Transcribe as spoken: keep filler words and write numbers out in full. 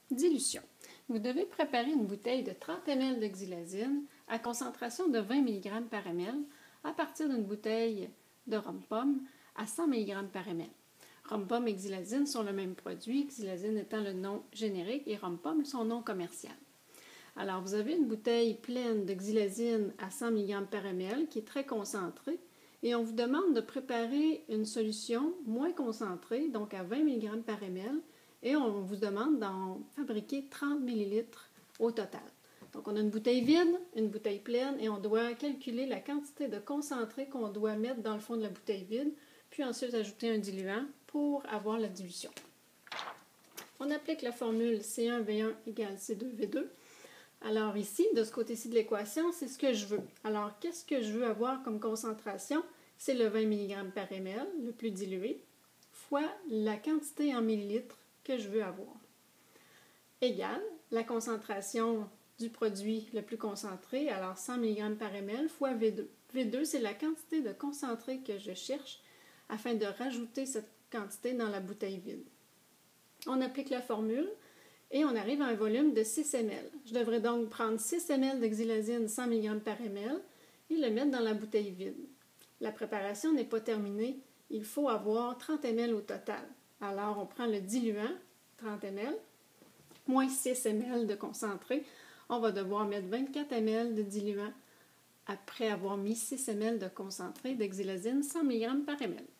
Dilution. Vous devez préparer une bouteille de trente millilitres de xylazine à concentration de vingt milligrammes par ml à partir d'une bouteille de rhum-pomme à cent milligrammes par ml. Rhum-pomme et xylazine sont le même produit, xylazine étant le nom générique et rhum-pomme son nom commercial. Alors, vous avez une bouteille pleine de xylazine à cent milligrammes par ml qui est très concentrée et on vous demande de préparer une solution moins concentrée, donc à vingt milligrammes par ml, et on vous demande d'en fabriquer trente millilitres au total. Donc, on a une bouteille vide, une bouteille pleine et on doit calculer la quantité de concentré qu'on doit mettre dans le fond de la bouteille vide, puis ensuite ajouter un diluant pour avoir la dilution. On applique la formule C un V un égale C deux V deux. Alors ici, de ce côté-ci de l'équation, c'est ce que je veux. Alors, qu'est-ce que je veux avoir comme concentration? C'est le vingt milligrammes par ml, le plus dilué, fois la quantité en millilitres que je veux avoir. Égale la concentration du produit le plus concentré, alors cent milligrammes par ml, fois V deux. V deux, c'est la quantité de concentré que je cherche afin de rajouter cette quantité dans la bouteille vide. On applique la formule et on arrive à un volume de six millilitres. Je devrais donc prendre six millilitres de xylazine cent milligrammes par ml et le mettre dans la bouteille vide. La préparation n'est pas terminée, il faut avoir trente millilitres au total. Alors, on prend le diluant, trente millilitres, moins six millilitres de concentré. On va devoir mettre vingt-quatre millilitres de diluant après avoir mis six millilitres de concentré de xylazine cent milligrammes par ml.